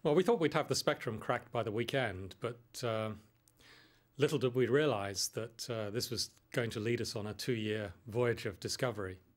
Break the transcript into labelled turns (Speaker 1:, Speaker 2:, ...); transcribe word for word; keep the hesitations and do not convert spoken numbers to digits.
Speaker 1: Well, we thought we'd have the spectrum cracked by the weekend, but uh, little did we realize that uh, this was going to lead us on a two-year voyage of discovery.